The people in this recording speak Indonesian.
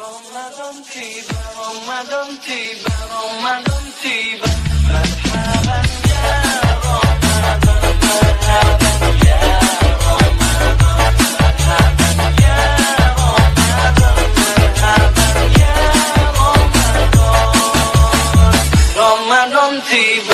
Ramadan tiba, Ramadan tiba, Ramadan tiba. Marhaban ya Ramadan, marhaban ya Ramadan, marhaban ya Ramadan, marhaban ya Ramadan. Ramadan tiba.